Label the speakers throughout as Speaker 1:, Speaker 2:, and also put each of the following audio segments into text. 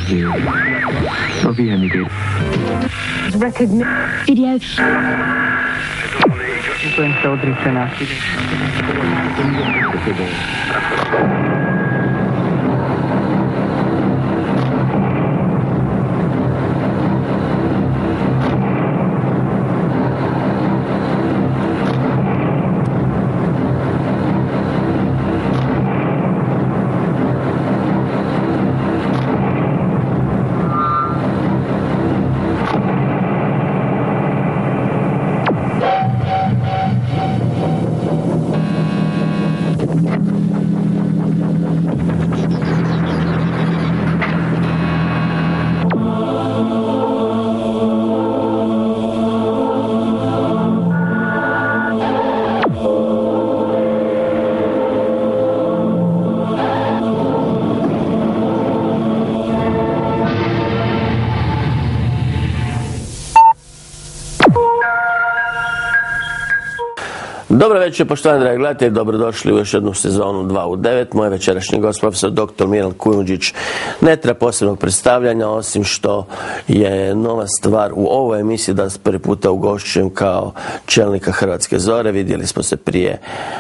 Speaker 1: Video.
Speaker 2: Influenza odriče nasilje.
Speaker 3: Dobro večer, poštovani dragi gledatelji, dobrodošli u još jednu sezonu 2 u 9. Moj večerašnji gost, profesor dr. Milan Kujundžić, ne treba posebnog predstavljanja, osim što je nova stvar u ovoj emisiji da prvi puta ugošćujem kao čelnika Hrvatske zore. Vidjeli smo se prije,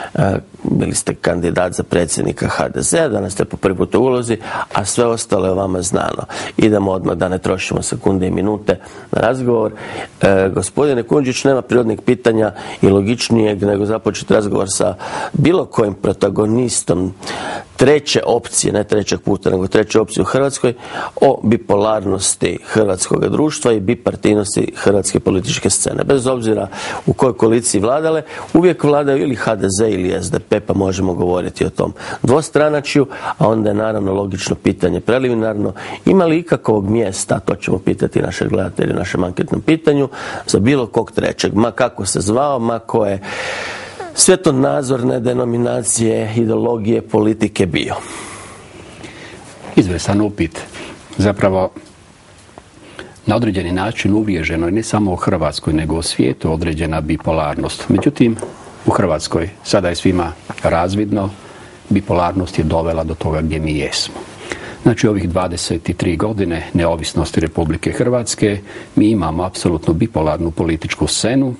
Speaker 3: bili ste kandidat za predsjednika HDZ-a, danas ste po prvi put u ulozi, a sve ostalo je vama znano. Idemo odmah da ne trošimo sekunde i minute na razgovor. Gospodine Kujundžić, nema prirodnih pitanja i logičnijeg nego započeti razgovor sa bilo kojim protagonistom treće opcije, ne trećeg puta, nego treće opcije u Hrvatskoj, o bipolarnosti hrvatskog društva i bipartijnosti hrvatske političke scene. Bez obzira u kojoj koaliciji vladale, uvijek vladaju ili HDZ ili SDP, pa možemo govoriti o tom dvostranačju, a onda je naravno logično pitanje preliminarno, ima li ikakvog mjesta, to ćemo pitati naše gledatelje u našem anketnom pitanju, za bilo kog trećeg, ma kako se zvao, ma koje svjetonazorne denominacije, ideologije, politike bio.
Speaker 4: Izvrstan upit. Zapravo, na određeni način uvriježeno je ne samo u Hrvatskoj, nego u svijetu određena bipolarnost. Međutim, u Hrvatskoj sada je svima razvidno, bipolarnost je dovela do toga gdje mi jesmo. Znači, ovih 23 godine neovisnosti Republike Hrvatske mi imamo apsolutno bipolarnu političku scenu,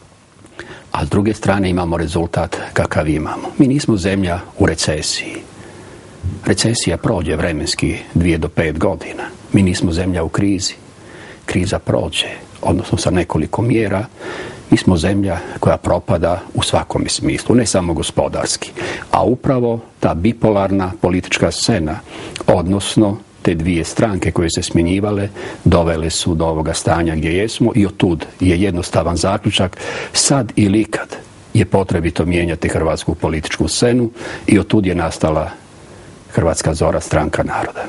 Speaker 4: a s druge strane imamo rezultat kakav imamo. Mi nismo zemlja u recesiji. Recesija prođe vremenski 2 do 5 godina. Mi nismo zemlja u krizi. Kriza prođe, odnosno sa nekoliko mjera. Mi smo zemlja koja propada u svakom smislu, ne samo gospodarski. A upravo ta bipolarna politička scena, odnosno te dvije stranke koje se smjenjivale, dovele su do ovoga stanja gdje jesmo i otud je jednostavan zaključak, sad ili ikad je potrebito mijenjati hrvatsku političku scenu i otud je nastala Hrvatska zora, Stranka naroda.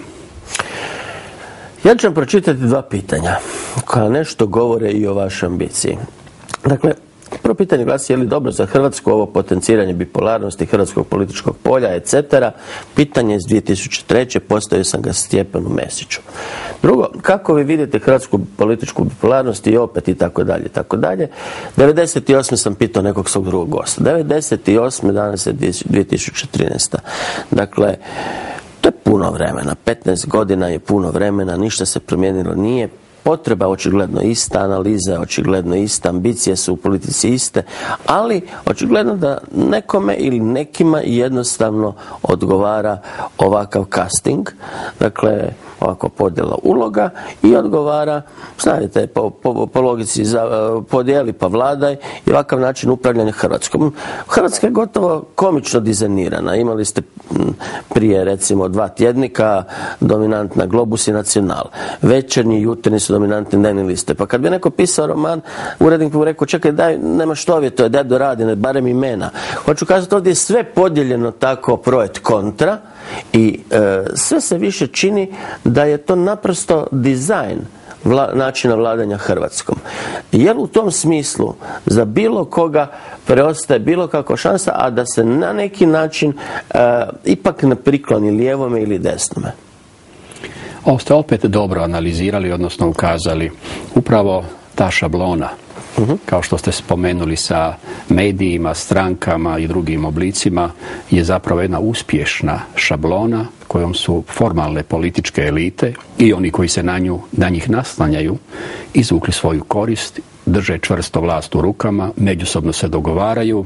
Speaker 3: Ja ću vam pročitati 2 pitanja koja nešto govore i o vašoj ambiciji. Dakle, prvo pitanje glasi: je li dobro za Hrvatsku ovo potenciranje bipolarnosti hrvatskog političkog polja, etc. Pitanje iz 2003. Postavio sam ga Stjepanu Mesiću. Drugo, kako vi vidite hrvatsku političku bipolarnost i opet i tako dalje, i tako dalje. 98. sam pitao nekog svog drugog gosta. 98. danas je 2013. Dakle, to je puno vremena. 15 godina je puno vremena, ništa se promijenilo nije. Potreba očigledno ista, analiza je očigledno ista, ambicije su u politici iste, ali očigledno da nekome ili nekima jednostavno odgovara ovakav casting, dakle ovako podjela uloga, i odgovara, znate, po logici podijeli pa vladaj, i ovakav način upravljanja Hrvatskom. Hrvatska je gotovo komično dizajnirana. Imali ste prije recimo 2 tjednika dominantna Globus i Nacional. Večernji i jutarnji su dominantne dnevne liste. Pa kad bi neko pisao roman, urednik bi rekao: čekaj, daj, nema što je to, daj doradi, barem imena. Hoću kazati, ovdje je sve podijeljeno tako projekt kontra i sve se više čini da je to naprosto dizajn načina vladanja Hrvatskom. Je li u tom smislu za bilo koga preostaje bilo kakva šansa, a da se na neki način ipak ne prikloni lijevome ili desnome?
Speaker 4: Ovo ste opet dobro analizirali, odnosno ukazali. Upravo ta šablona, kao što ste spomenuli, sa medijima, strankama i drugim oblicima, je zapravo jedna uspješna šablona kojom su formalne političke elite i oni koji se na njih naslanjaju izvukli svoju korist, drže čvrsto vlast u rukama, međusobno se dogovaraju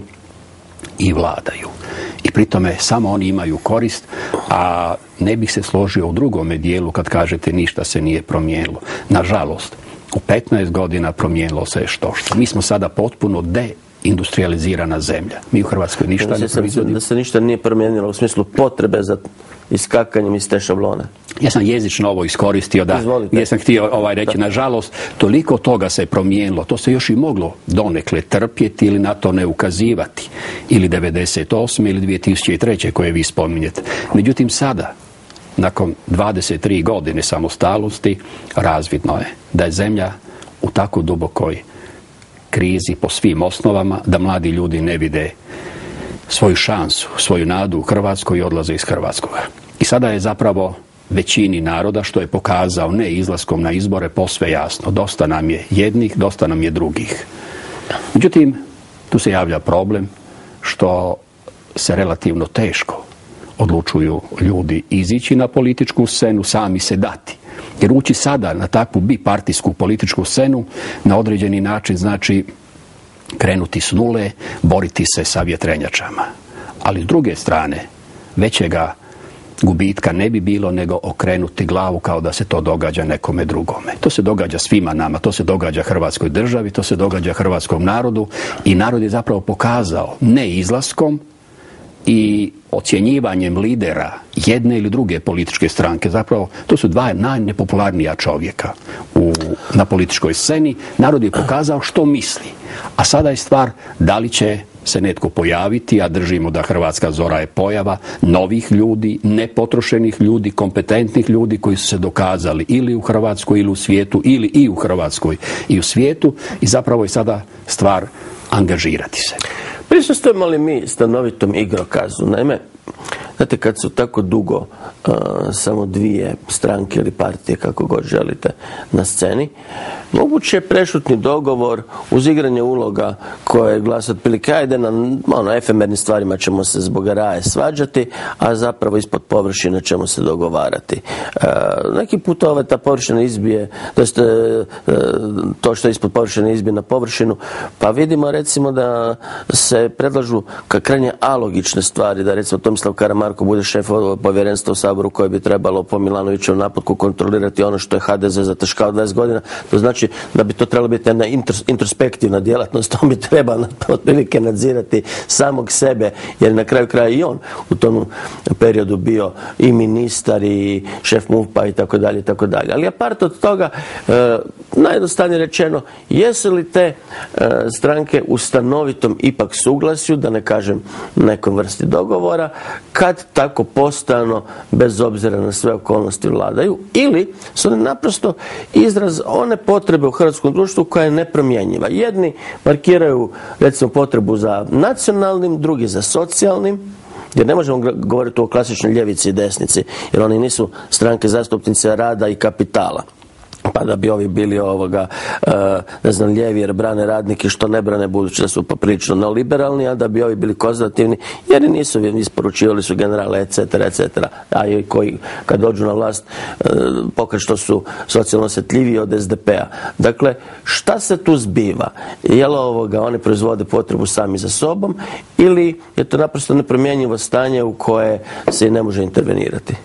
Speaker 4: i vladaju. I pri tome samo oni imaju korist, a ne bih se složio u drugome dijelu kad kažete ništa se nije promijenilo. Nažalost, u 15 godina promijenilo se štošta. Mi smo sada potpuno industrializirana zemlja. Mi u Hrvatskoj ništa ne proizvodimo.
Speaker 3: Da se ništa nije promijenilo u smislu potrebe za iskakanjem iz te šablone.
Speaker 4: Ja sam jezično ovo iskoristio, da. Ja sam htio reći, nažalost, toliko toga se promijenilo. To se još i moglo donekle trpjeti ili na to ne ukazivati. Ili 98. ili 2003. koje vi spominjete. Međutim, sada, nakon 23 godine samostalnosti, razvidno je da je zemlja u tako dubokoj krizi po svim osnovama, da mladi ljudi ne vide svoju šansu, svoju nadu u Hrvatskoj i odlaze iz Hrvatskoga. I sada je zapravo većini naroda, što je pokazao ne izlaskom na izbore, posve jasno. Dosta nam je jednih, dosta nam je drugih. Međutim, tu se javlja problem što se relativno teško odlučuju ljudi izići na političku scenu, sami se dati. Jer ući sada na takvu bipartijsku političku scenu na određeni način znači krenuti s nule, boriti se sa vjetrenjačama. Ali s druge strane, većega gubitka ne bi bilo nego okrenuti glavu kao da se to događa nekome drugome. To se događa svima nama, to se događa Hrvatskoj državi, to se događa hrvatskom narodu i narod je zapravo pokazao ne izlaskom i ocjenjivanjem lidera jedne ili druge političke stranke. Zapravo, to su dva najnepopularnija čovjeka na političkoj sceni. Narod je pokazao što misli. A sada je stvar da li će se netko pojaviti, a držimo da Hrvatska zora je pojava novih ljudi, nepotrošenih ljudi, kompetentnih ljudi koji su se dokazali ili u Hrvatskoj ili u svijetu, ili i u Hrvatskoj i u svijetu. I zapravo je sada stvar angažirati se.
Speaker 3: Prisustvujemo li mi stanovitom igrokazu? Naime, znate, kad su tako dugo samo dvije stranke ili partije, kako god želite, na sceni, moguće je prešutni dogovor uz igranje uloga koje glasa otprilike, ajde na efemernim stvarima ćemo se zbog raje svađati, a zapravo ispod površine ćemo se dogovarati. Neki put ta površina izbije, to što je ispod površine izbije na površinu, pa vidimo recimo da se predlažu krajnje alogične stvari, da recimo Tomislav Karamarko bude šef povjerenstva u Saboru koje bi trebalo po Milanovićevom naputku kontrolirati ono što je HDZ zataškao 20 godina. To znači da bi to trebalo biti jedna introspektivna djelatnost, on bi trebao otprilike nadzirati samog sebe, jer na kraju kraja i on u tom periodu bio i ministar i šef MUP-a i tako dalje i tako dalje. Ali apart od toga, najjednostavnije rečeno, jesu li te stranke u stanovitom ipak suglasju, da ne kažem nekom vrsti dogovora, kad tako postojano, bez obzira na sve okolnosti, vladaju, ili su one naprosto izraz one potrebe u hrvatskom društvu koja je nepromjenjiva. Jedni markiraju recimo potrebu za nacionalnim, drugi za socijalnim, jer ne možemo govoriti o klasičnoj ljevici i desnici, jer oni nisu stranke zastupnice rada i kapitala. Pa da bi ovi bili lijevi jer brane radnike, što ne brane, budući da su poprilično neoliberalni, a da bi ovi bili konzervativni jer nisu isporučivali su generale, etc., etc. A i koji kad dođu na vlast pokažu što su socijalno osjetljiviji od SDP-a. Dakle, šta se tu zbiva? Je li oni proizvode potrebu sami za sobom ili je to naprosto nepromjenjivo stanje u koje se i ne može intervenirati?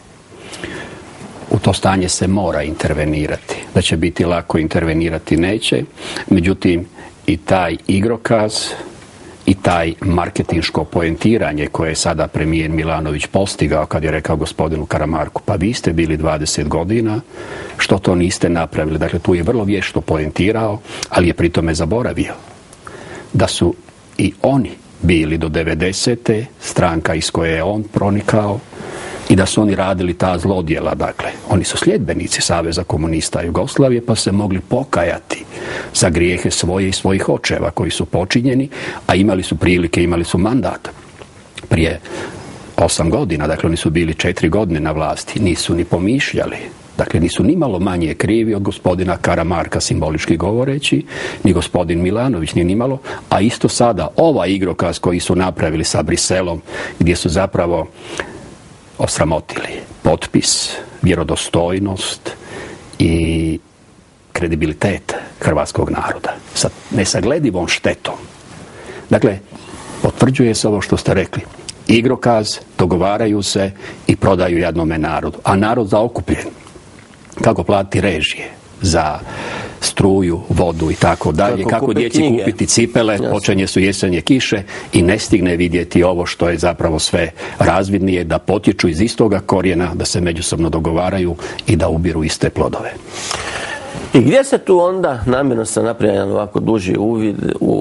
Speaker 4: U to stanje se mora intervenirati. Da će biti lako intervenirati neće. Međutim, i taj igrokaz i taj marketinško poentiranje koje je sada premijer Milanović postigao kad je rekao gospodinu Karamarku, pa vi ste bili 20 godina, što to niste napravili? Dakle, tu je vrlo vješto poentirao, ali je pri tome zaboravio da su i oni bili do 90. stranka iz koje je on pronikao, i da su oni radili ta zlodjela. Dakle, oni su sljedbenici Saveza komunista Jugoslavije, pa se mogli pokajati za grijehe svoje i svojih očeva koji su počinjeni, a imali su prilike, imali su mandat prije 8 godina, dakle oni su bili 4 godine na vlasti, nisu ni pomišljali. Dakle, nisu ni malo manje krivi od gospodina Karamarka, simbolički govoreći, ni gospodin Milanović, ni malo, a isto sada ovaj igrokaz koji su napravili sa Briselom, gdje su zapravo osramotili potpis, vjerodostojnost i kredibilitet hrvatskog naroda sa nesagledivom štetom. Dakle, potvrđuje se ovo što ste rekli. Igrokaz, dogovaraju se i prodaju jadnome narodu. A narod zaokupljen. Kako platiti režije za struju, vodu i tako dalje. Kako djeci kupiti cipele, počinje su jesenje kiše i ne stigne vidjeti ovo što je zapravo sve razvidnije, da potječu iz istoga korijena, da se međusobno dogovaraju i da ubiru iste plodove.
Speaker 3: I gdje se tu onda, namjerno sam napravio jedan ovako duži uvid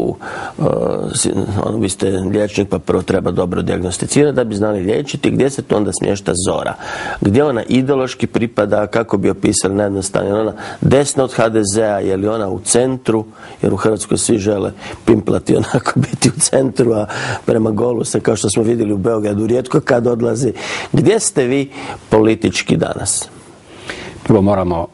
Speaker 3: vi ste liječnik pa prvo treba dobro dijagnosticirati da bi znali liječiti, gdje se tu onda smješta Zora? Gdje ona ideološki pripada, kako bi opisali najjednostavnije, ona desno od HDZ-a, je li ona u centru, jer u Hrvatskoj svi žele pimplati onako biti u centru, a prema golu se, kao što smo vidjeli u Beogradu, rijetko kad odlazi. Gdje ste vi politički danas?
Speaker 4: Prvo moramo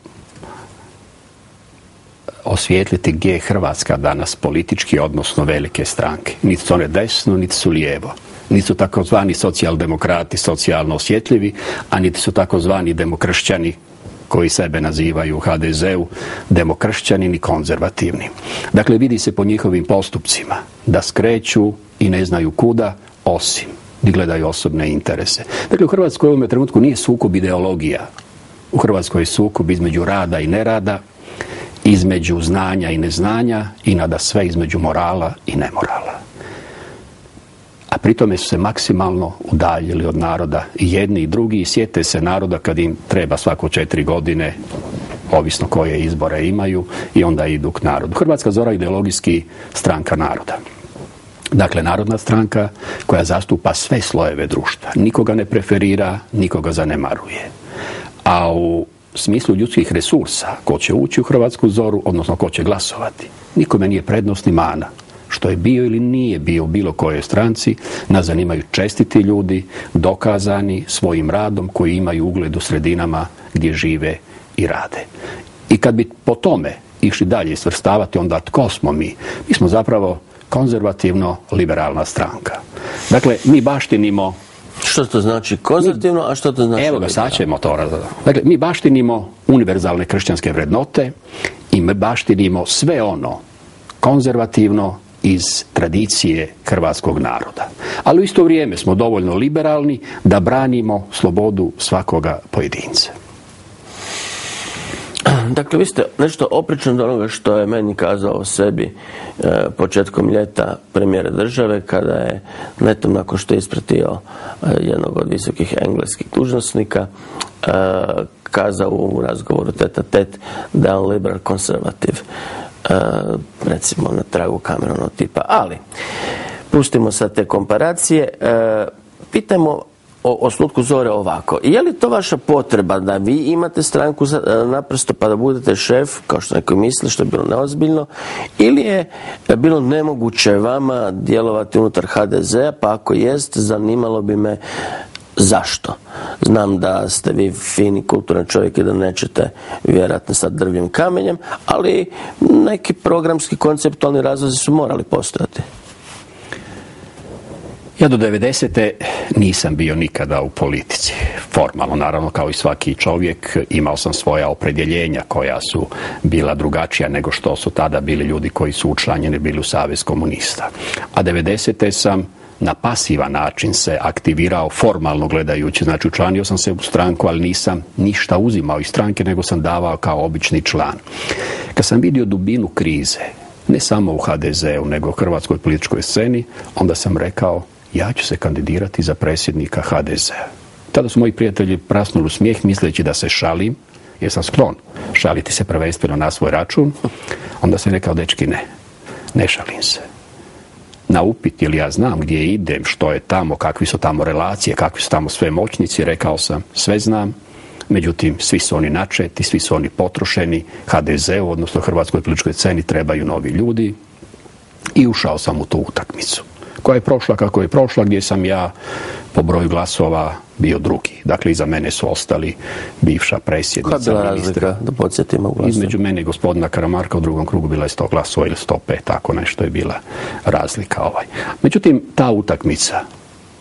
Speaker 4: osvijetliti gdje je Hrvatska danas politički, odnosno velike stranke. Niti su one desno, niti su lijevo. Niti su takozvani socijaldemokrati socijalno osjetljivi, a niti su takozvani demokršćani koji sebe nazivaju u HDZ-u demokršćani ni konzervativni. Dakle, vidi se po njihovim postupcima da skreću i ne znaju kuda, osim da gledaju osobne interese. Dakle, u Hrvatskoj u ovom trenutku nije sukob ideologija. U Hrvatskoj je sukob između rada i nerada, između znanja i neznanja i nada sve između morala i nemorala. A pritome su se maksimalno udaljili od naroda i jedni i drugi i sjete se naroda kad im treba svako 4 godine, ovisno koje izbore imaju, i onda idu k narodu. Hrvatska Zora je ideologijski stranka naroda. Dakle, narodna stranka koja zastupa sve slojeve društva. Nikoga ne preferira, nikoga zanemaruje. A u smislu ljudskih resursa, ko će ući u Hrvatsku Zoru, odnosno ko će glasovati, nikome nije prednost ni mana. Što je bio ili nije bio u bilo kojoj stranci, nas zanimaju čestiti ljudi, dokazani svojim radom, koji imaju ugled u sredinama gdje žive i rade. I kad bi po tome išli dalje svrstavati, onda tko smo mi? Mi smo zapravo konzervativno-liberalna stranka. Dakle, mi baštinimo...
Speaker 3: Što to znači konzervativno, a što to znači?
Speaker 4: Evo ga, sad ćemo to razumjeti. Dakle, mi baštinimo univerzalne kršćanske vrednote i mi baštinimo sve ono konzervativno iz tradicije hrvatskog naroda. Ali u isto vrijeme smo dovoljno liberalni da branimo slobodu svakoga pojedinca.
Speaker 3: Dakle, vi ste nešto oprično od onoga što je meni kazao o sebi početkom ljeta premijer države, kada je netom nakon što je ispratio jednog od visokih engleskih dužnosnika, kazao u razgovoru tet-a-tet da je on liberal konzervativ, recimo na tragu Cameronog tipa. Ali, pustimo sad te komparacije, pitajmo o osnutku Zore ovako. Je li to vaša potreba da vi imate stranku naprosto pa da budete šef, kao što neko misli, što je bilo neozbiljno, ili je bilo nemoguće vama djelovati unutar HDZ-a, pa ako jest, zanimalo bi me zašto? Znam da ste vi fini, kulturan čovjek i da nećete vjerojatno sad drvljim kamenjem, ali neki programski, konceptualni razlozi su morali postojati.
Speaker 4: Ja do 90. nisam bio nikada u politici. Formalno, naravno, kao i svaki čovjek, imao sam svoja opredjeljenja koja su bila drugačija nego što su tada bili ljudi koji su učlanjeni bili u Savez komunista. A 90. sam na pasivan način se aktivirao formalno gledajući. Znači, učlanio sam se u stranku, ali nisam ništa uzimao iz stranke, nego sam davao kao obični član. Kad sam vidio dubinu krize, ne samo u HDZ-u, nego u hrvatskoj političkoj sceni, onda sam rekao, ja ću se kandidirati za predsjednika HDZ-a. Tada su moji prijatelji prasnuli u smijeh misleći da se šalim, jer sam sklon šaliti se prvenstveno na svoj račun. Onda sam rekao, dečki, ne šalim se. Na upit, jer ja znam gdje idem, što je tamo, kakvi su tamo relacije, kakvi su tamo sve moćnici, rekao sam, sve znam. Međutim, svi su oni načeti, svi su oni potrošeni. HDZ-u, odnosno hrvatskoj političkoj sceni, trebaju novi ljudi. I ušao sam u tu utakmicu, koja je prošla kako je prošla, gdje sam ja po broju glasova bio drugi. Dakle, iza mene su ostali bivša predsjednica.
Speaker 3: Koja je bila razlika, da podsjetimo glasova?
Speaker 4: Između mene i gospodina Karamarka u drugom krugu bila je 100 glasova ili 105, tako nešto je bila razlika. Međutim, ta utakmica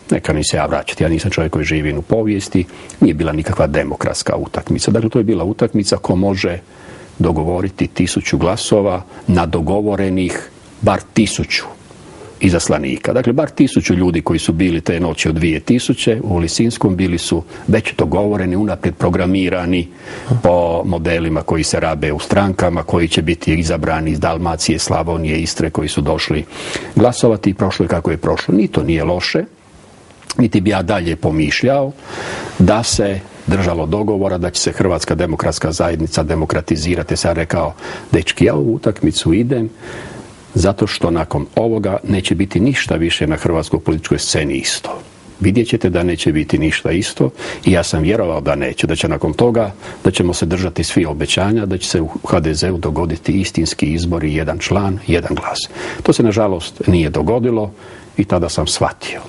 Speaker 4: neka mi se ja vraćati, ja nisam čovjek koji živim u povijesti, nije bila nikakva demokratska utakmica. Dakle, to je bila utakmica ko može dogovoriti 1000 glasova na dogovorenih bar 1000 izaslanika. Dakle, bar 1000 ljudi koji su bili te noći od 2000 u Lisinskom bili su već dogovoreni, unaprijed programirani po modelima koji se rabe u strankama, koji će biti izabrani iz Dalmacije, Slavonije, Istre, koji su došli glasovati i prošlo je kako je prošlo. Ni to nije loše, niti bi ja dalje pomišljao da se držalo dogovora da će se Hrvatska demokratska zajednica demokratizirati. Sam rekao, dečki, ja u ovu utakmicu idem zato što nakon ovoga neće biti ništa više na hrvatskoj političkoj sceni isto. Vidjet ćete da neće biti ništa isto i ja sam vjerovao da neće, da će nakon toga, da ćemo se držati svi obećanja, da će se u HDZ-u dogoditi istinski izbori, jedan član, jedan glas. To se nažalost nije dogodilo i tada sam shvatio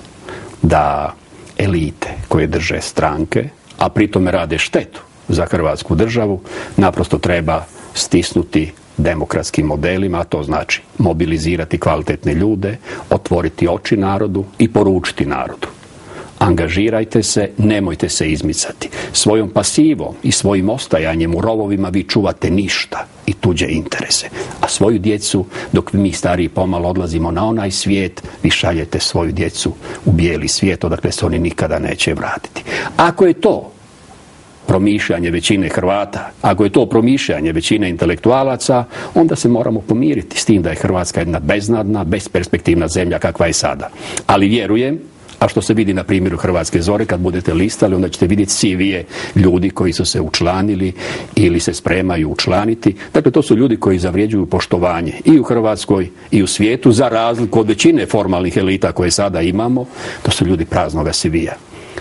Speaker 4: da elite koje drže stranke, a pritome rade štetu za Hrvatsku državu, naprosto treba stisnuti demokratskim modelima, a to znači mobilizirati kvalitetne ljude, otvoriti oči narodu i poručiti narodu. Angažirajte se, nemojte se izmicati. Svojom pasivom i svojim ostajanjem u rovovima vi čuvate ništa i tuđe interese. A svoju djecu, dok mi stariji pomalo odlazimo na onaj svijet, vi šaljete svoju djecu u bijeli svijet, odakle se oni nikada neće vratiti. Ako je to promišljanje većine Hrvata, ako je to promišljanje većine intelektualaca, onda se moramo pomiriti s tim da je Hrvatska jedna beznadna, besperspektivna zemlja kakva je sada. Ali vjerujem, a što se vidi na primjeru Hrvatske zore, kad budete listali, onda ćete vidjeti CV-je ljudi koji su se učlanili ili se spremaju učlaniti. Dakle, to su ljudi koji zavređuju poštovanje i u Hrvatskoj i u svijetu, za razliku od većine formalnih elita koje sada imamo. To su ljudi praznoga CV-a.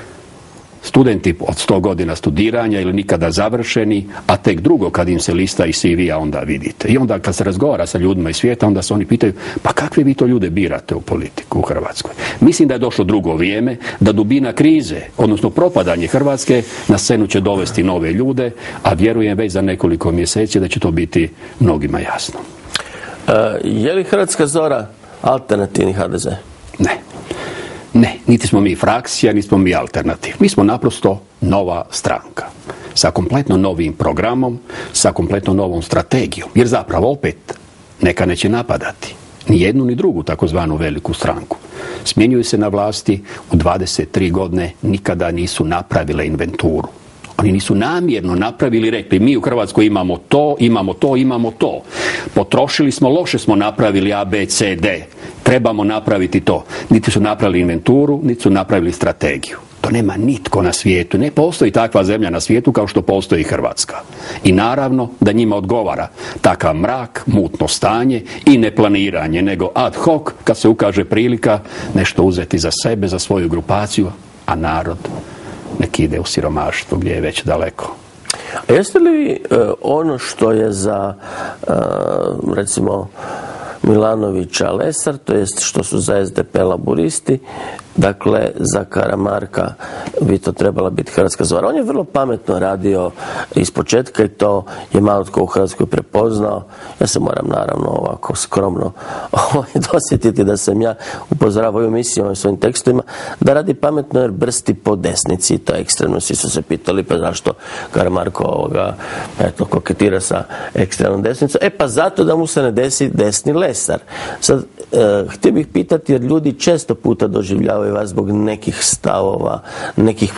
Speaker 4: Studenti od 100 godina studiranja ili nikada završeni, a tek drugo kad im se lista i CV-a onda vidite. I onda kad se razgovara sa ljudima iz svijeta, onda se oni pitaju, pa kakve vi to ljude birate u politiku u Hrvatskoj? Mislim da je došlo drugo vrijeme, da dubina krize, odnosno propadanje Hrvatske, na scenu će dovesti nove ljude, a vjerujem već za nekoliko mjeseci da će to biti mnogima jasno.
Speaker 3: Je li Hrvatska zora alternativni HDZ?
Speaker 4: Ne. Ne, niti smo mi frakcija, niti smo mi alternativ. Mi smo naprosto nova stranka. Sa kompletno novim programom, sa kompletno novom strategijom. Jer zapravo opet neka neće napadati ni jednu ni drugu takozvanu veliku stranku. Smjenjuju se na vlasti u 23 godine, nikada nisu napravile inventuru. Oni nisu namjerno napravili i rekli, mi u Hrvatskoj imamo to, imamo to, imamo to. Potrošili smo, loše smo napravili A, B, C, D. Trebamo napraviti to. Niti su napravili inventuru, niti su napravili strategiju. To nema nitko na svijetu. Ne postoji takva zemlja na svijetu kao što postoji Hrvatska. I naravno da njima odgovara takav mrak, mutno stanje i neplaniranje, nego ad hoc kad se ukaže prilika nešto uzeti za sebe, za svoju grupaciju, a narod neki ide u siromaštvo gdje je već daleko.
Speaker 3: A jeste li vi ono što je za recimo Milanovića Lesar, to jest što su za SDP laburisti, dakle za Karamarka bi to trebala biti Hrvatska zora. On je vrlo pametno radio iz početka i to je malo tko u Hrvatskoj prepoznao. Ja se moram naravno ovako skromno dosjetiti da sam ja upozoravao u emisijama i svojim tekstovima da radi pametno jer brsti po desnici. To je ekstremno. Svi su se pitali pa zašto Karamarko koketira sa ekstremnom desnicom. Pa zato da mu se ne desi desni Lesar. Sad, htio bih pitati jer ljudi često puta doživljavaju vas zbog nekih stavova, nekih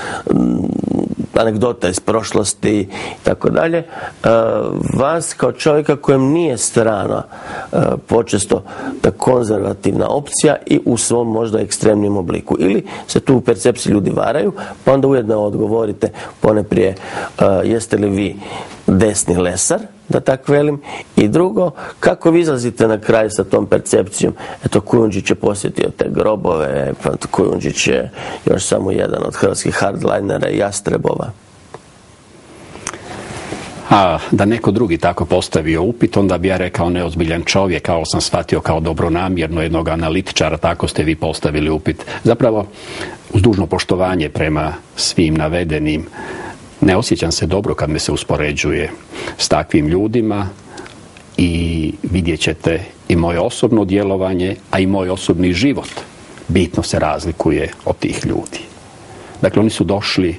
Speaker 3: anegdota iz prošlosti i tako dalje. Vas kao čovjeka kojem nije strana počesto ta konzervativna opcija i u svom možda ekstremnim obliku. Ili se tu u percepciji ljudi varaju, pa onda ujedno odgovorite poneprije jeste li vi desni Lesar, da tako velim, i drugo, kako vi izlazite na kraj sa tom percepcijom? Eto, Kujundžić je posjetio te grobove, pa Kujundžić je još samo jedan od hrvatskih hardlinera i jastrebova.
Speaker 4: A da neko drugi tako postavio upit, onda bi ja rekao neozbiljan čovjek, kao sam shvatio kao dobronamjerno jednog analitičara, tako ste vi postavili upit. Zapravo, uz dužno poštovanje prema svim navedenim, ne osjećam se dobro kad me se uspoređuje s takvim ljudima i vidjet ćete i moje osobno djelovanje, a i moj osobni život bitno se razlikuje od tih ljudi. Dakle, oni su došli,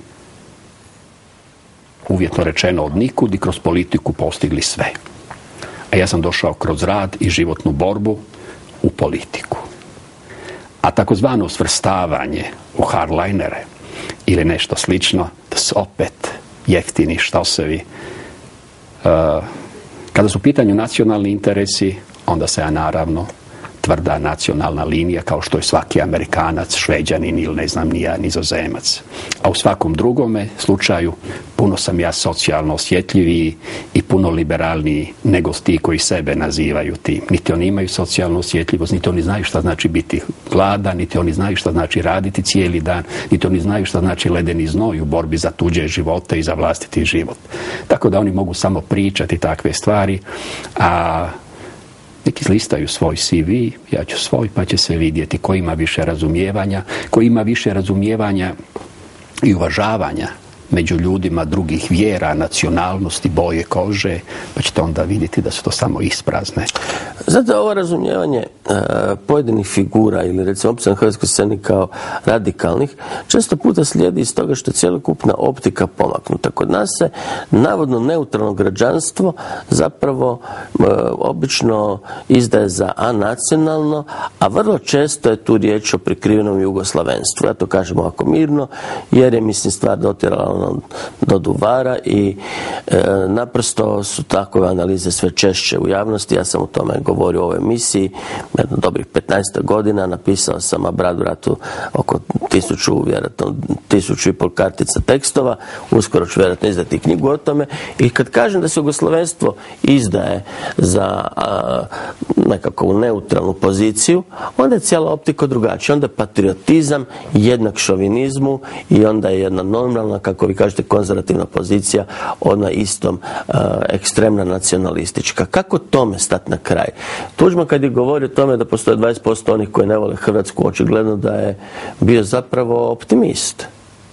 Speaker 4: uvjetno rečeno, od nikud i kroz politiku postigli sve. A ja sam došao kroz rad i životnu borbu u politiku. A takozvano svrstavanje u hardlinere ili nešto slično, to su opet jeftini štosevi. Kada su u pitanju nacionalni interesi, onda se naravno tvrda nacionalna linija, kao što je svaki Amerikanac, Šveđanin ili ne znam ni ja, Nizozemac. A u svakom drugome slučaju puno sam ja socijalno osjetljiviji i puno liberalniji nego ti koji sebe nazivaju tim. Niti oni imaju socijalnu osjetljivost, niti oni znaju šta znači biti gladan, niti oni znaju šta znači raditi cijeli dan, niti oni znaju šta znači ledeni znoj u borbi za tuđe živote i za vlastiti život. Tako da oni mogu samo pričati takve stvari, a neki listaju svoj CV, ja ću svoj, pa će se vidjeti ko ima više razumijevanja i uvažavanja među ljudima drugih vjera, nacionalnosti, boje kože, pa ćete onda vidjeti da su to samo isprazne.
Speaker 3: Zato ovo razumijevanje pojedinih figura ili recimo opcija na hrvatskoj sceni kao radikalnih često puta slijedi iz toga što je cjelokupna optika pomaknuta. Kod nas se navodno neutralno građanstvo zapravo obično izdaje za anacionalno, a vrlo često je tu riječ o prikrivenom jugoslavenstvu. Ja to kažem ovako mirno, jer je mislim stvar dotirala do duvara i naprosto su takve analize sve češće u javnosti. Ja sam o tome govorio u ovoj emisiji jedno dobrih 15 godina, napisao sam bratu oko 1500 kartica tekstova, uskoro ću vjerojatno izdati knjigu o tome, i kad kažem da se jugoslavenstvo izdaje za nekakvu neutralnu poziciju, onda je cijela optika drugačija. Onda je patriotizam jednak šovinizmu i onda je jedna normalna, kako vi kažete, konzervativna pozicija, ona istom ekstremna nacionalistička. Kako tome stati na kraj? Tuđman kad je govorio o tome da postoje 20% onih koji ne vole Hrvatsku, očigledno da je bio zapravo optimist.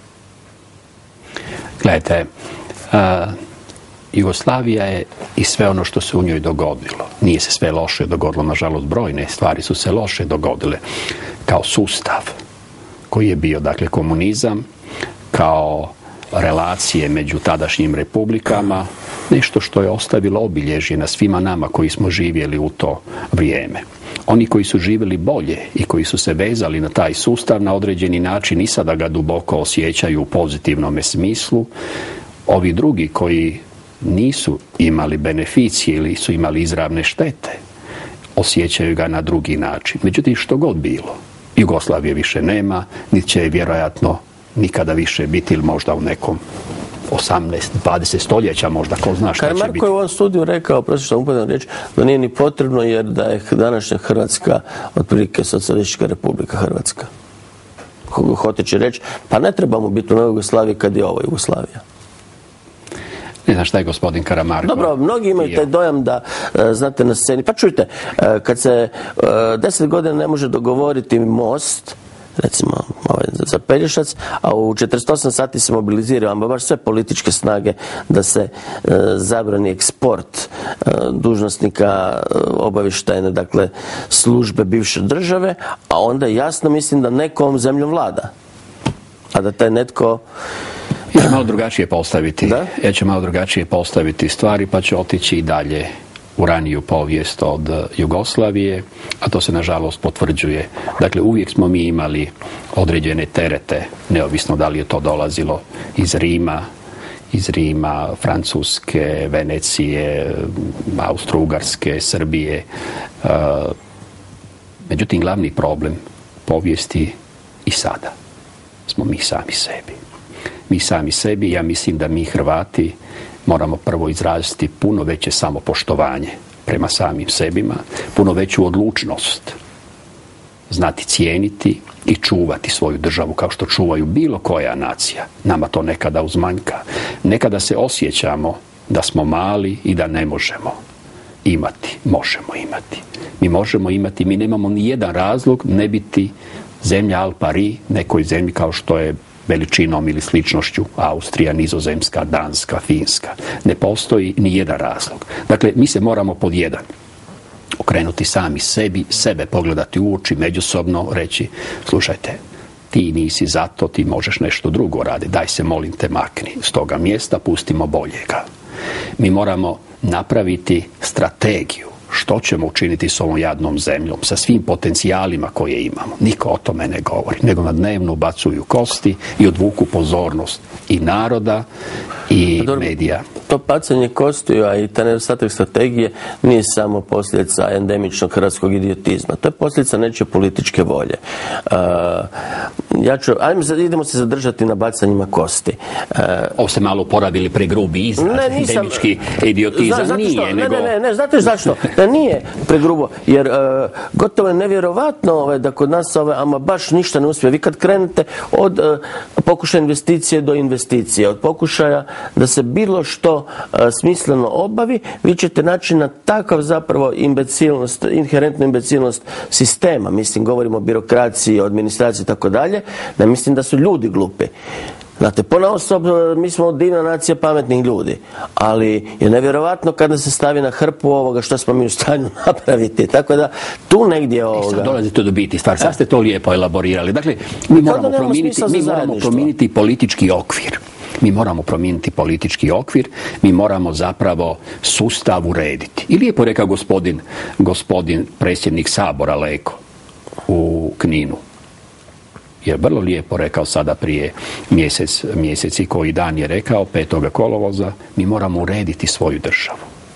Speaker 4: Gledajte, Jugoslavija je i sve ono što se u njoj dogodilo. Nije se sve loše dogodilo, nažalost brojne stvari su se loše dogodile. Kao sustav koji je bio, dakle, komunizam, kao relacije među tadašnjim republikama, nešto što je ostavilo obilježje na svima nama koji smo živjeli u to vrijeme. Oni koji su živjeli bolje i koji su se vezali na taj sustav na određeni način i sada ga duboko osjećaju u pozitivnom smislu. Ovi drugi koji nisu imali beneficije ili su imali izravne štete, osjećaju ga na drugi način. Međutim, što god bilo, Jugoslavije više nema, niti će vjerojatno nikada više biti, ili možda u nekom 18-20 stoljeća, možda, ko zna šta će biti.
Speaker 3: Marko je u ovom studiju rekao, prosto što upadam riječ, da nije ni potrebno, jer da je današnja Hrvatska otprilike socijalistička republika Hrvatska. Hoteći reći, pa ne trebamo biti u Novoj Jugoslaviji kad je ovo Jugoslavija.
Speaker 4: Ne znam šta je gospodin Karamarko.
Speaker 3: Dobro, mnogi imaju taj dojam da, znate, na sceni, pa čujte, kad se 10 godina ne može dogovoriti most, recimo za Pelješac, a u 48 sati se mobiliziraju baš sve političke snage da se zabrani eksport dužnosnika obavještajne, dakle, službe bivše države, a onda jasno mislim da neko ovom zemljom vlada. A da taj netko...
Speaker 4: Ja ću malo drugačije postaviti. Ja ću malo drugačije postaviti stvari, pa ću otići i dalje u raniju povijest od Jugoslavije, a to se nažalost potvrđuje. Dakle, uvijek smo mi imali određene terete, neovisno da li je to dolazilo iz Rima, Francuske, Venecije, Austro-Ugarske, Srbije. Međutim, glavni problem povijesti i sada smo mi sami sebi. Mi sami sebi, ja mislim da mi Hrvati moramo prvo izraziti puno veće samopoštovanje prema samim sebima, puno veću odlučnost, znati cijeniti i čuvati svoju državu kao što čuvaju bilo koja nacija. Nama to nekada uzmanjka. Nekada se osjećamo da smo mali i da ne možemo imati. Možemo imati. Mi možemo imati, mi nemamo ni jedan razlog ne biti zemlja al pari nekoj zemlji kao što je veličinom ili sličnošću Austrija, Nizozemska, Danska, Finska. Ne postoji ni jedan razlog. Dakle, mi se moramo pod jedan okrenuti sami sebi, sebe pogledati u oči, međusobno reći, slušajte, ti nisi zato, ti možeš nešto drugo raditi, daj se molim te makni s toga mjesta, pustimo boljega. Mi moramo napraviti strategiju što ćemo učiniti s ovom jadnom zemljom, sa svim potencijalima koje imamo. Niko o tome ne govori, nego na dnevno bacuju kosti i odvuku pozornost i naroda i medija.
Speaker 3: To bacanje kostiju, a i taj nedostatak strategije nije samo posljedica endemičnog hrvatskog idiotizma. To je posljedica nečije političke volje. Idemo se zadržati na bacanjima kosti.
Speaker 4: Ovo ste malo uporabili pregrubi izraz, endemički idiotizam.
Speaker 3: Ne, znate zašto? Da nije pregrubo, jer gotovo je nevjerovatno da kod nas ama baš ništa ne uspije. Vi kad krenete od pokušaja investicije do investicije, od pokušaja da se bilo što smisleno obavi, vi ćete naći na takav zapravo inherentnu imbecilnost sistema. Mislim, govorimo o birokraciji, o administraciji i tako dalje. Ne mislim da su ljudi glupi. Znate, ponaosob mi smo divna nacija pametnih ljudi, ali je nevjerovatno kada se stavi na hrpu ovoga što smo mi u stanju napraviti. Tako da tu negdje
Speaker 4: Sad dolazite do biti stvar, sad ste to lijepo elaborirali. Dakle, mi moramo promijeniti politički okvir. Mi moramo promijeniti politički okvir, mi moramo zapravo sustav urediti. I lijepo rekao gospodin predsjednik Sabora Leko u Kninu. Je vrlo lijepo rekao sada prije mjeseci koji dan je rekao, 5. kolovoza, mi moramo urediti svoju državu.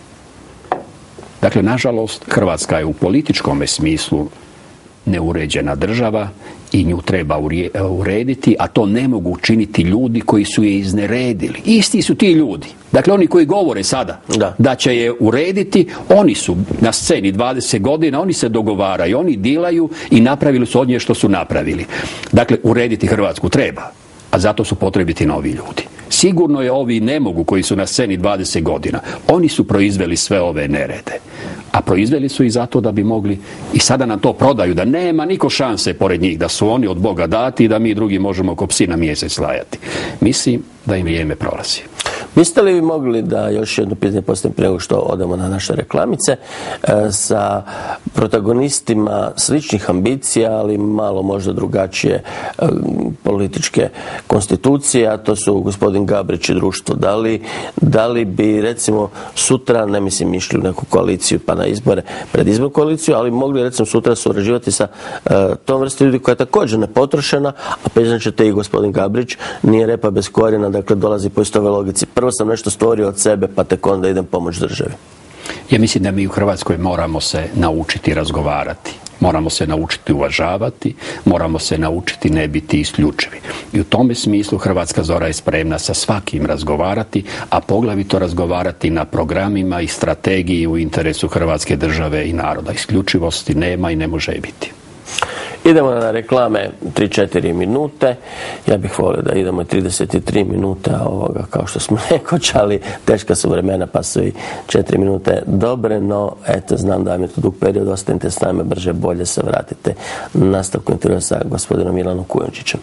Speaker 4: Dakle, nažalost, Hrvatska je u političkom smislu neuređena država i nju treba urediti, a to ne mogu učiniti ljudi koji su je izneredili. Isti su ti ljudi. Dakle, oni koji govore sada da će je urediti, oni su na sceni 20 godina, oni se dogovaraju, oni dilaju i napravili su od nje što su napravili. Dakle, urediti Hrvatsku treba, a zato su potrebiti novi ljudi. Sigurno je ovi ne mogu koji su na sceni 20 godina. Oni su proizveli sve ove nerede. A proizveli su i zato da bi mogli i sada nam to prodaju, da nema niko šanse pored njih, da su oni od Boga dati i da mi drugi možemo ko psi na mjesec lajati. Mislim da im vrijeme prolazi.
Speaker 3: Biste li vi mogli da još jedno pitanje postavim prije nego što odemo na naše reklamice, sa protagonistima sličnih ambicija, ali malo možda drugačije političke konstitucije, a to su gospodin Gabrić i društvo. Da li bi recimo sutra, ne mislim išli u neku koaliciju pa na izbore, predizbornu koaliciju, ali mogli recimo sutra surađivati sa tom vrsti ljudi koja je također nepotrošena, a priznaćete i gospodin Gabrić nije repa bez korijena, dakle dolazi po istoj logici. Prvo sam nešto stvorio od sebe, pa tek onda idem pomoć državi.
Speaker 4: Ja mislim da mi u Hrvatskoj moramo se naučiti razgovarati. Moramo se naučiti uvažavati, moramo se naučiti ne biti isključivi. I u tome smislu Hrvatska zora je spremna sa svakim razgovarati, a poglavito razgovarati na programima i strategiji u interesu Hrvatske države i naroda. Isključivosti nema i ne može biti.
Speaker 3: Idemo na reklame 3-4 minute. Ja bih volio da idemo 33 minute ovoga kao što smo nekoć, ali teška su vremena pa su i 4 minute dobre, no eto znam da vam je to dug period, ostanite s nama, brže bolje se vratite na nastavku intervjua sa gospodinom Milanom Kujundžićem.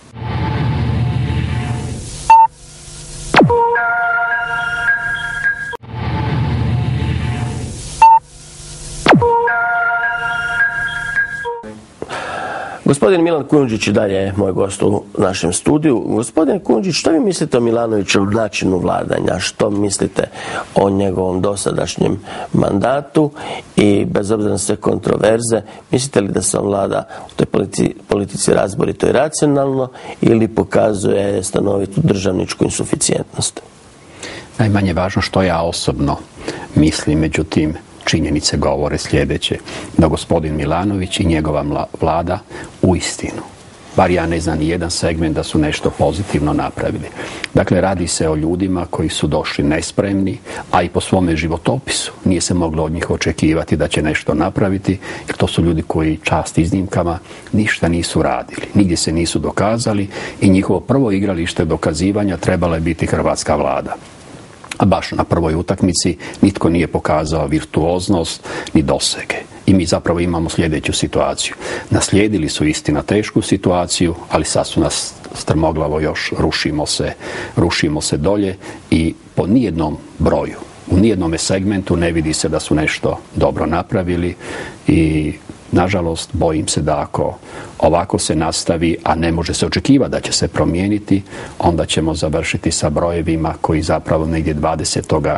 Speaker 3: Gospodin Milan Kujundžić i dalje je moj gost u našem studiju. Gospodin Kujundžić, što vi mislite o Milanovićevom načinu vladanja? Što mislite o njegovom dosadašnjem mandatu? I bez obzira na sve kontroverze, mislite li da se on vlada u toj politici razborito i racionalno ili pokazuje stanovitu državničku insuficijentnost?
Speaker 4: Najmanje važno što ja osobno mislim, međutim, činjenice govore sljedeće, da gospodin Milanović i njegova vlada uistinu, bar ja ne znam ni jedan segment da su nešto pozitivno napravili. Dakle, radi se o ljudima koji su došli nespremni, a i po svome životopisu nije se moglo od njih očekivati da će nešto napraviti, jer to su ljudi koji, čast iznimkama, ništa nisu radili, nigdje se nisu dokazali i njihovo prvo igralište dokazivanja trebala je biti hrvatska vlada. A baš na prvoj utakmici nitko nije pokazao virtuoznost ni dosege. I mi zapravo imamo sljedeću situaciju. Naslijedili su istina tešku situaciju, ali sad su nas strmoglavo još rušimo se dolje i po nijednom broju u nijednome segmentu ne vidi se da su nešto dobro napravili i nažalost bojim se da ako ovako se nastavi, a ne može se očekivati da će se promijeniti, onda ćemo završiti sa brojevima koji zapravo negdje 20.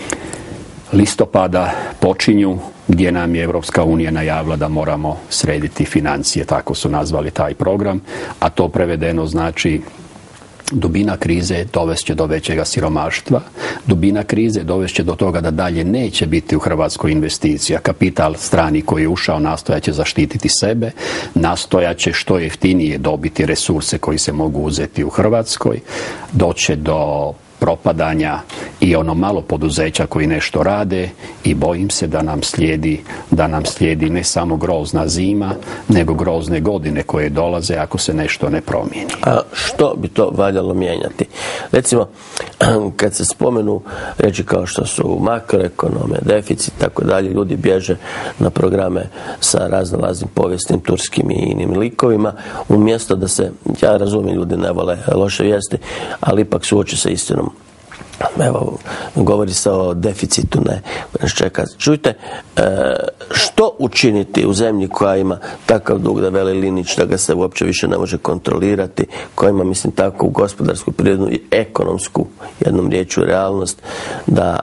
Speaker 4: listopada počinju, gdje nam je Europska unija najavila da moramo srediti financije, tako su nazvali taj program, a to prevedeno znači dubina krize dovest će do većega siromaštva, dubina krize dovest će do toga da dalje neće biti u Hrvatskoj investicija. Kapital strani koji je ušao nastojat će zaštititi sebe, nastojat će što jeftinije dobiti resurse koji se mogu uzeti u Hrvatskoj, doće do propadanja i ono malo poduzeća koji nešto rade i bojim se da nam slijedi ne samo grozna zima, nego grozne godine koje dolaze ako se nešto ne promijeni.
Speaker 3: A što bi to valjalo mijenjati? Recimo, kad se spomenu reći kao što su makroekonomija, deficit, tako dalje, ljudi bježe na programe sa raznoraznim povijesnim, turskim i inim likovima, umjesto da se, ja razumijem, ljudi ne vole loše vijesti, ali ipak suoči sa istinom. Evo, govori se o deficitu, ne čeka. Čujte, što učiniti u zemlji koja ima takav dug da veli Linić da ga se uopće više ne može kontrolirati, koja ima, mislim, takvu gospodarsku, prirodnu i ekonomsku, jednom riječju, realnost, da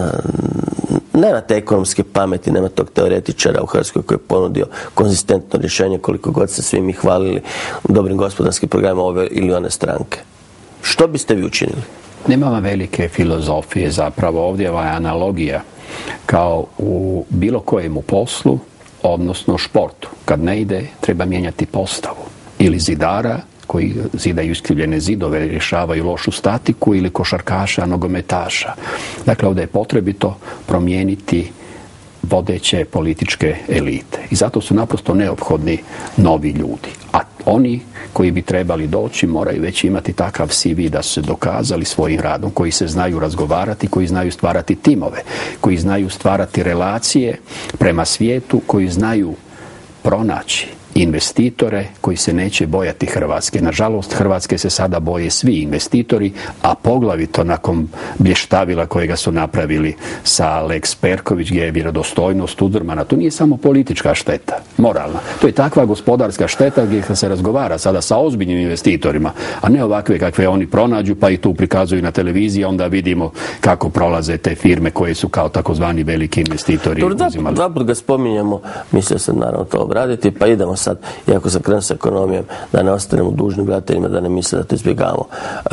Speaker 3: nema te ekonomske pameti, nema tog teoretičara u Hrvatskoj koji je ponudio konzistentno rješenje, koliko god se svi mi hvalili dobrim gospodarskim programima ove ili one stranke. Što biste vi učinili?
Speaker 4: Nema velike filozofije zapravo. Ovdje je analogija kao u bilo kojemu poslu, odnosno športu. Kad ne ide, treba mijenjati postavu. Ili zidara koji zidaju iskrivljene zidove, rješavaju lošu statiku, ili košarkaša, nogometaša. Dakle, ovdje je potrebito promijeniti vodeće političke elite. I zato su naprosto neophodni novi ljudi. A oni koji bi trebali doći moraju već imati takav CV da su se dokazali svojim radom, koji se znaju razgovarati, koji znaju stvarati timove, koji znaju stvarati relacije prema svijetu, koji znaju pronaći investitore koji se neće bojati Hrvatske. Nažalost, Hrvatske se sada boje svi investitori, a poglavito nakon blještavila kojega su napravili sa Lex Perković, gdje je vjerodostojnost uzdrmana. To nije samo politička šteta, moralna. To je takva gospodarska šteta gdje se razgovara sada sa ozbiljnim investitorima, a ne ovakve kakve oni pronađu pa i tu prikazuju na televiziji, onda vidimo kako prolaze te firme koje su kao takozvani veliki investitori uzimali.
Speaker 3: Dva put ga spominjemo, mislio sam naravno to obraditi, pa idemo sad, iako sam krenuo s ekonomijom, da ne ostanemo dužni gledateljima, da ne misle da to izbjegavamo.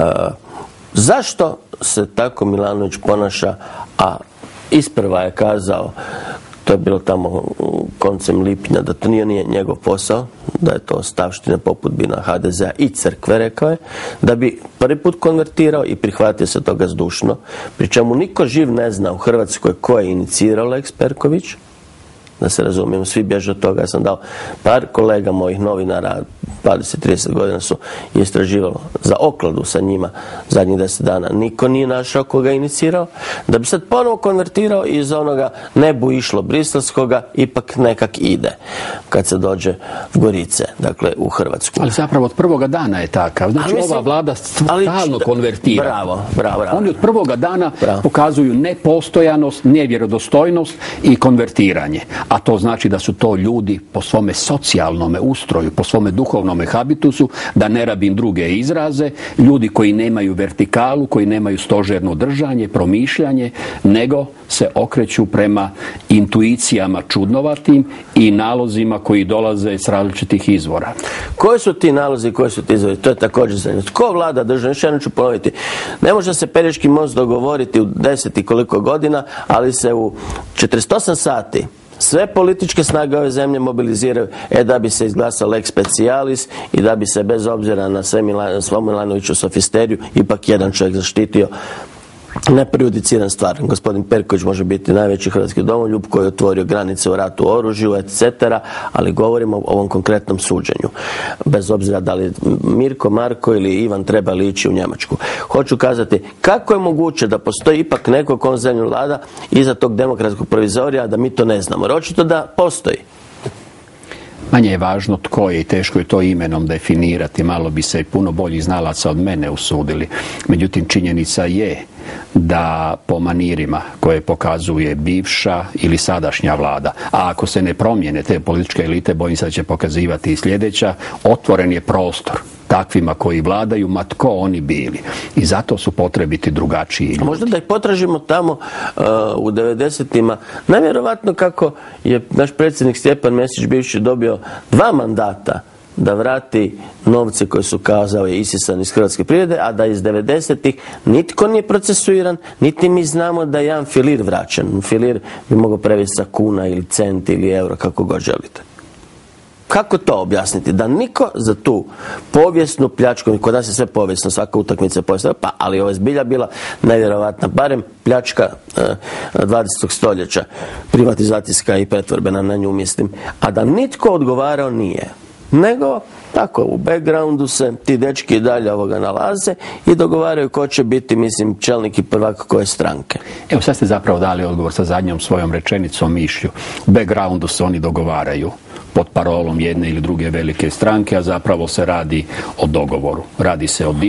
Speaker 3: Zašto se tako Milanović ponaša, a isprva je kazao, to je bilo tamo koncem lipnja, da to nije njegov posao, da je to ostavština poput bina HDZ-a i crkve, rekao je, da bi prvi put konvertirao i prihvatio se toga zdušno, pri čemu niko živ ne zna u Hrvatskoj ko je inicirao Lex Perković, da se razumijemo, svi bježe od toga. Ja sam dao par kolega mojih novinara, 20-30 godina su istraživalo za okladu sa njima zadnjih 10 dana. Niko nije našao koga je inicirao. Da bi sad ponovo konvertirao i iz onoga ne bu išlo briselskoga, ipak nekak ide kad se dođe v Gorice, dakle u Hrvatsku.
Speaker 4: Ali zapravo od prvoga dana je takav. Znači ova vlada stalno konvertira.
Speaker 3: Bravo.
Speaker 4: Oni od prvoga dana pokazuju nepostojanost, nevjerodostojnost i konvertiranje. A to znači da su to ljudi po svome socijalnome ustroju, po svome duhovnome habitusu, da ne rabim druge izraze, ljudi koji nemaju vertikalu, koji nemaju stožerno držanje, promišljanje, nego se okreću prema intuicijama čudnovatim i nalozima koji dolaze s različitih izvora.
Speaker 3: Koji su ti nalozi, koji su ti izvori? To je također zanimljivo. Tko vlada državom? Još jednom ću ponoviti. Ne može se Pelješki most dogovoriti u 10 i koliko godina, ali se u 48 sati sve političke snage ove zemlje mobiliziraju da bi se izglasao lex specialis i da bi se bez obzira na svu Milanoviću sofisteriju ipak jedan čovjek zaštitio neprejudiciran stvar. Gospodin Perković može biti najveći hrvatski domoljub koji je otvorio granice u ratu oružju, etc. Ali govorimo o ovom konkretnom suđenju. Bez obzira da li Mirko, Marko ili Ivan trebali ići u Njemačku. Hoću kazati, kako je moguće da postoji ipak neko konzemlju vlada iza tog demokratskog provizorija, da mi to ne znamo. Jer očito da postoji.
Speaker 4: Manje je važno tko je i teško je to imenom definirati, malo bi se puno bolji znalaca od mene usudili. Međutim, činjenica je da po manirima koje pokazuje bivša ili sadašnja vlada, a ako se ne promijene te političke elite, bojim se da će pokazivati i sljedeća, otvoren je prostor takvima koji vladaju, ma tko oni bili. I zato su potrebiti drugačiji ljudi.
Speaker 3: Možda da ih potražimo tamo u 90-ima. Najvjerovatno kako je naš predsjednik Stjepan Mesić bivši dobio 2 mandata da vrati novce koje su kazao je isisan iz hrvatske privrede, a da iz 90-ih nitko nije procesuiran, niti mi znamo da je jedan filir vraćan. Filir bi mogao prevesti sa kuna ili cent ili euro, kako god želite. Kako to objasniti? Da niko za tu povijesnu pljačku, kod nas je sve povijesno, svaka utakmica je povijesna, pa ali ovo je zbilja bila nevjerovatna, barem pljačka 20. stoljeća, privatizacijska i pretvorbena, na nju mislim, a da nitko odgovarao nije. Nego, tako, u backgroundu se ti dečki i dalje ovoga nalaze i dogovaraju ko će biti, mislim, čelnik i prvak koje stranke.
Speaker 4: Evo, sad ste zapravo dali odgovor sa zadnjom svojom rečenicom, mišlju. U backgroundu se oni dogovaraju pod parolom jedne ili druge velike stranke, a zapravo se radi o dogovoru. Radi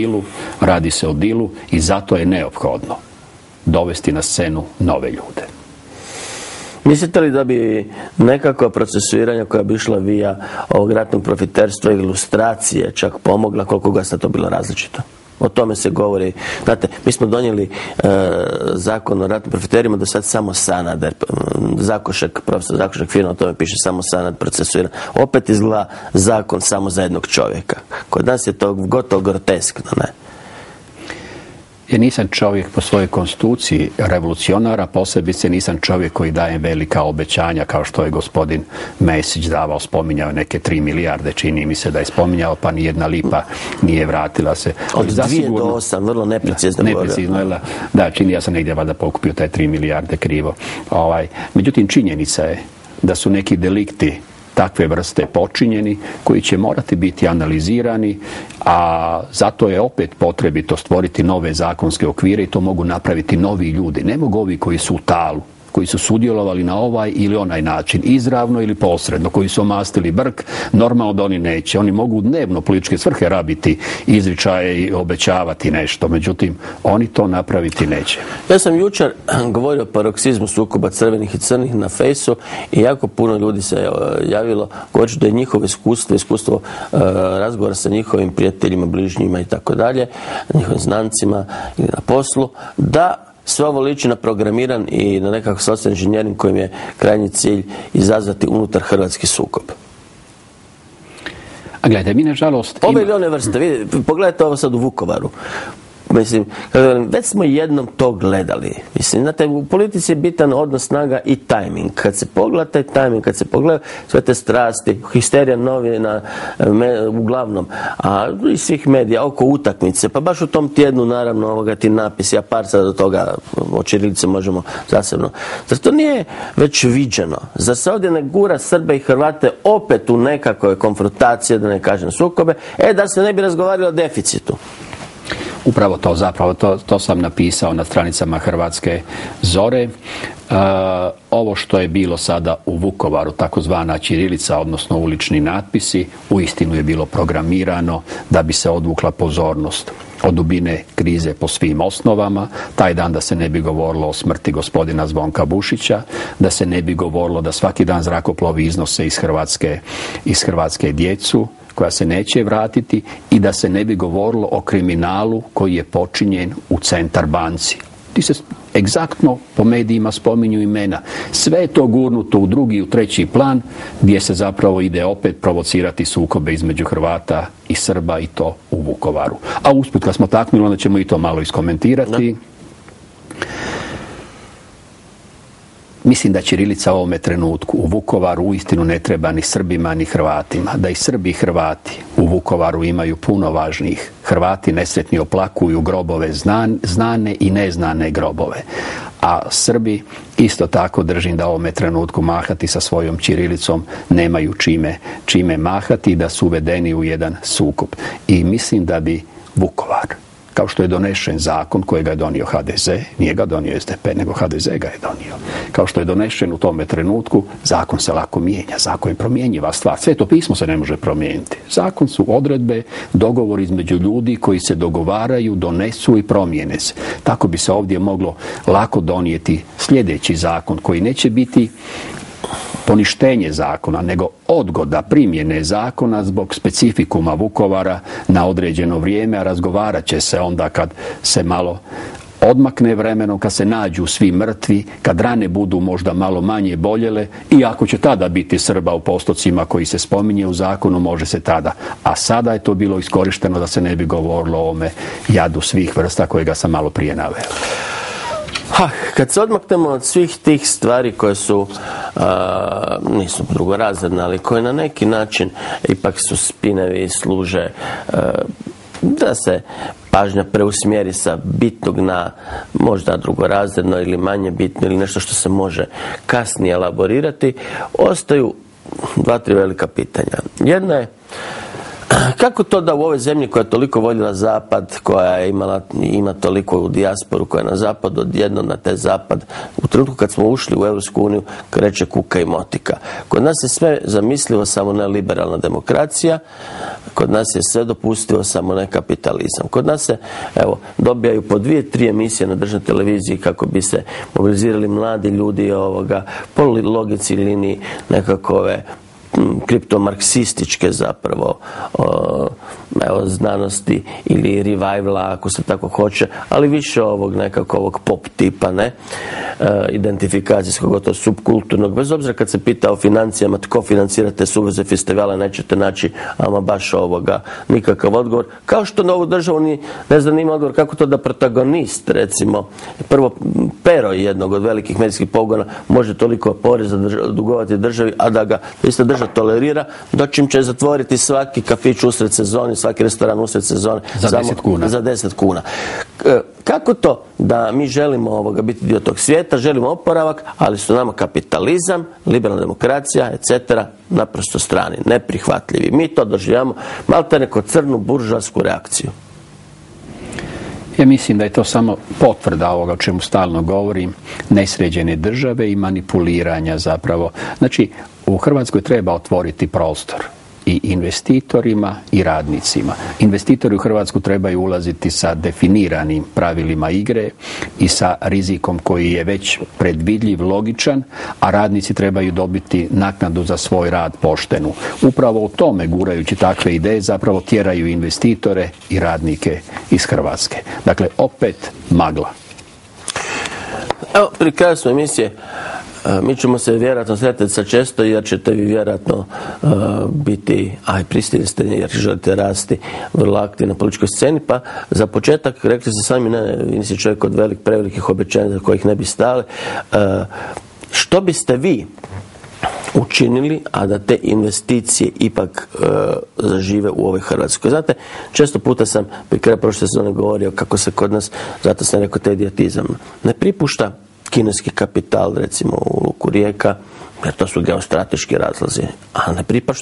Speaker 4: se o dilu i zato je neophodno dovesti na scenu nove ljude.
Speaker 3: Mislite li da bi nekakva procesuiranja koja bi išla via ovog ratnog profiterstva i ilustracije čak pomogla, koliko ga sad to bilo različito? O tome se govori. Znate, mi smo donijeli zakon o ratnim profiterima, do sad samo Sanader, profesor Zakošek fino o tome piše, samo Sanader procesuiran. Opet izgleda zakon samo za jednog čovjeka. Kod nas je to gotovo groteskno, ne?
Speaker 4: Ja nisam čovjek po svojoj konstituciji revolucionara, posebice nisam čovjek koji daje velika obećanja kao što je gospodin Mesić davao, spominjao neke 3 milijarde, čini mi se da je spominjao, pa ni jedna lipa nije vratila se.
Speaker 3: Od 2 do 8, vrlo neprecizno.
Speaker 4: Neprecizno, da, čini, ja sam negdje valjda pokupio te 3 milijarde krivo. Međutim, činjenica je da su neki delikti takve vrste počinjeni koji će morati biti analizirani, a zato je opet potrebito stvoriti nove zakonske okvire i to mogu napraviti novi ljudi. Ne mogu ovi koji su u talu, koji su sudjelovali na ovaj ili onaj način, izravno ili posredno, koji su omastili brk, normalno da oni neće. Oni mogu dnevno političke svrhe rabiti izričaje i obećavati nešto, međutim, oni to napraviti neće.
Speaker 3: Ja sam jučer govorio o paroksizmu sukoba crvenih i crnih na fejsu i jako puno ljudi se javilo govoreći da je njihovo iskustvo razgovora sa njihovim prijateljima, bližnjima i tako dalje, njihovim znancima ili na poslu, da sve ovo liči na programiran i na nekakav socijalni inženjering kojim je krajnji cilj izazvati unutar hrvatski sukob.
Speaker 4: A gledajte, mi nažalost...
Speaker 3: Ove ili one vrste, vidite, pogledajte ovo sad u Vukovaru. Mislim, već smo jednom to gledali. Mislim, znate, u politici je bitan odnos snaga i tajming. Kad se pogleda taj tajming, kad se pogleda sve te strasti, histerija novina, uglavnom, a i svih medija oko utakmice, pa baš u tom tjednu, naravno, ovoga ti napisi, a par sada do toga o ćirilici možemo zasebno. Zar to nije već viđeno? Zar se ovdje ne gura Srbe i Hrvate opet u nekakve konfrontacije, da ne kažem sukobe, da se ne bi razgovarali o deficitu?
Speaker 4: Upravo to, zapravo, to sam napisao na stranicama Hrvatske zore. Ovo što je bilo sada u Vukovaru, takozvana ćirilica, odnosno ulični natpisi, uistinu je bilo programirano da bi se odvukla pozornost od dubine krize po svim osnovama, taj dan da se ne bi govorilo o smrti gospodina Zvonka Bušića, da se ne bi govorilo da svaki dan zrakoplovi iznose iz Hrvatske djecu koja se neće vratiti i da se ne bi govorilo o kriminalu koji je počinjen u Centar banci. Ti se egzaktno po medijima spominju imena. Sve je to gurnuto u drugi i u treći plan gdje se zapravo ide opet provocirati sukobe između Hrvata i Srba i to u Vukovaru. A usput kad smo taknuli, onda ćemo i to malo iskomentirati. Mislim da ćirilica u ovome trenutku u Vukovaru uistinu ne treba ni Srbima ni Hrvatima. Da i Srbi i Hrvati u Vukovaru imaju puno važnijih. Hrvati nesretni oplakuju grobove, znane i neznane grobove. A Srbi isto tako držim da u ovome trenutku mahati sa svojom ćirilicom nemaju čime mahati, da su uvedeni u jedan sukob. I mislim da bi Vukovar kao što je donešen zakon kojega je donio HDZ, nije ga donio SDP, nego HDZ ga je donio. Kao što je donešen u tome trenutku, zakon se lako mijenja, zakon je promjenjiva stvar. Sveto pismo se ne može promijeniti. Zakon su odredbe, dogovor između ljudi koji se dogovaraju, donesu i promijene se. Tako bi se ovdje moglo lako donijeti sljedeći zakon koji neće biti poništenje zakona, nego odgoda primjene zakona zbog specifikuma Vukovara na određeno vrijeme, a razgovarat će se onda kad se malo odmakne vremenom, kad se nađu svi mrtvi, kad rane budu možda malo manje boljele, i ako će tada biti Srba u postocima koji se spominje u zakonu, može se tada. A sada je to bilo iskorišteno da se ne bi govorilo o ovome jadu svih vrsta kojega sam malo prije naveo.
Speaker 3: Kad se odmaknemo od svih tih stvari koje su, nisu drugorazredne, ali koje na neki način ipak su spinevi i služe da se pažnja preusmjeri sa bitnog na možda drugorazredno ili manje bitno ili nešto što se može kasnije elaborirati, ostaju 2-3 velika pitanja. Jedna je, kako to da u ovoj zemlji koja je toliko voljela zapad, koja je ima toliko dijasporu koja je na zapadu, odjednom na te zapad, u trenutku kad smo ušli u Europsku uniju, kreće kuka i motika. Kod nas je sve zamislivo, samo ne liberalna demokracija, kod nas je sve dopustivo, samo ne kapitalizam. Kod nas se, evo, dobijaju po 2-3 emisije na državnoj televiziji kako bi se mobilizirali mladi ljudi po logici liniji nekakove kriptomarksističke zapravo znanosti ili revivala, ako se tako hoće, ali više ovog nekakvog pop tipa, identifikacijskog, gotovo subkulturnog, bez obzira kad se pita o financijama, tko financira te suvoze festivale, nećete naći ama baš nikakav odgovor. Kao što na ovu državu ne zanima odgovor kako to da protagonist, recimo, prvo pero jednog od velikih medijskih pogona može toliko poreza dugovati državi, a da ga ista država tolerira, dočim će zatvoriti svaki kafić usred sezoni, svaki restoran usred sezone
Speaker 4: za 10 kuna.
Speaker 3: Za 10 kuna. Kako to da mi želimo biti dio tog svijeta, želimo oporavak, ali su nama kapitalizam, liberalna demokracija, etc. naprosto strani, neprihvatljivi. Mi to doživljamo malte neko crnu buržoasku reakciju.
Speaker 4: Ja mislim da je to samo potvrda ovoga o čemu stalno govorim, nesređene države i manipuliranja zapravo. Znači, u Hrvatskoj treba otvoriti prostor i investitorima i radnicima. Investitori u Hrvatsku trebaju ulaziti sa definiranim pravilima igre i sa rizikom koji je već predvidljiv, logičan, a radnici trebaju dobiti naknadu za svoj rad poštenu. Upravo u tome, gurajući takve ideje, zapravo tjeraju investitore i radnike iz Hrvatske. Dakle, opet magla.
Speaker 3: Evo, pri kraju smo emisije. Mi ćemo se vjerojatno sretati sa često, jer ćete vi vjerojatno biti, pristili ste jer želite rasti vrlo aktivni na političkoj sceni, pa za početak, rekli ste sami, nisi čovjek od prevelikih obećanja za kojih ne bi stali. Što biste vi učinili, a da te investicije ipak zažive u ovoj Hrvatskoj? Znate, često puta sam pri kraju prošle sezone govorio kako se kod nas, zato sam rekao taj idiotizam, ne pripušta kineski kapital, recimo u luku Rijeka, jer to su geostrateški razlozi, a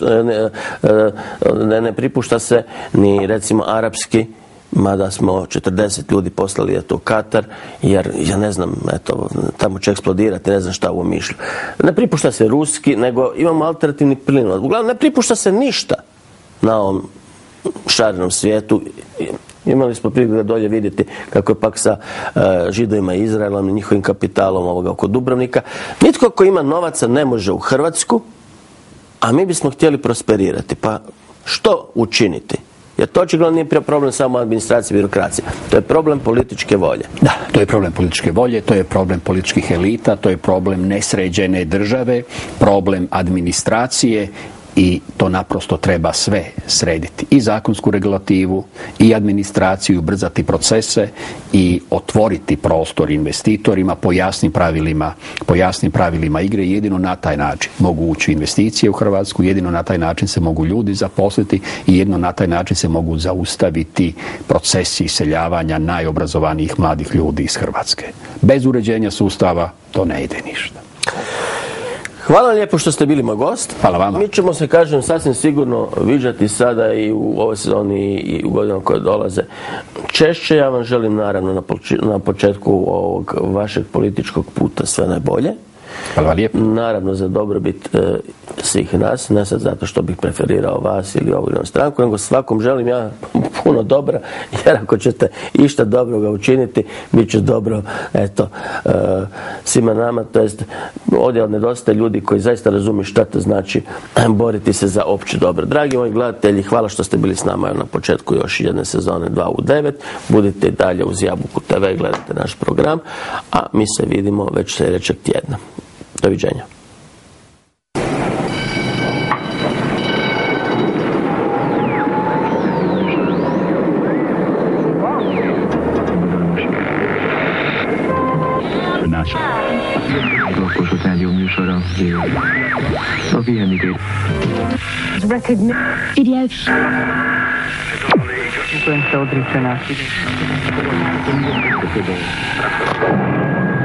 Speaker 3: ne pripušta se ni recimo arapski, mada smo 40 ljudi poslali u Katar, jer ja ne znam, tamo će eksplodirati, ne znam šta ovo mišlju. Ne pripušta se ruski, nego imamo alternativni plin. Uglavnom, ne pripušta se ništa na ovom šarenom svijetu. Imali smo priliku dolje vidjeti kako je pak sa Židovima i Izraelom i njihovim kapitalom oko Dubrovnika. Nitko ko ima novaca ne može u Hrvatsku, a mi bismo htjeli prosperirati. Pa što učiniti? Jer to očigledno nije problem samo administracije i birokracije. To je problem političke volje.
Speaker 4: Da, to je problem političke volje, to je problem političkih elita, to je problem nesređene države, problem administracije. I to naprosto treba sve srediti. I zakonsku regulativu, i administraciju, ubrzati procese i otvoriti prostor investitorima po jasnim pravilima igre. Jedino na taj način mogu ući investicije u Hrvatsku, jedino na taj način se mogu ljudi zaposliti i jedino na taj način se mogu zaustaviti procesi iseljavanja najobrazovanijih mladih ljudi iz Hrvatske. Bez uređenja sustava to ne ide ništa.
Speaker 3: Hvala lijepo što ste bili moj gost.
Speaker 4: Hvala vama.
Speaker 3: Mi ćemo se, kažem, sasvim sigurno viđati sada i u ovoj sezoni i u godinama koje dolaze češće. Ja vam želim naravno na početku ovog vašeg političkog puta sve najbolje.
Speaker 4: Hvala lijepo.
Speaker 3: Naravno za dobrobit svih nas, ne sad zato što bih preferirao vas ili ovu stranku, nego svakom želim ja puno dobra, jer ako ćete išta dobroga učiniti, bit će dobro, eto, svima nama, to jest ovdje nedostaje ljudi koji zaista razumiju šta to znači boriti se za opće dobro. Dragi moji gledatelji, hvala što ste bili s nama na početku još jedne sezone 2 u 9. Budite i dalje uz Jabuku TV, gledajte naš program, a mi se vidimo već sljedećeg tjedna. Doviđenja.
Speaker 2: Dolgozó rádió műsora a VMID.
Speaker 1: Video.
Speaker 2: Influenza odričena.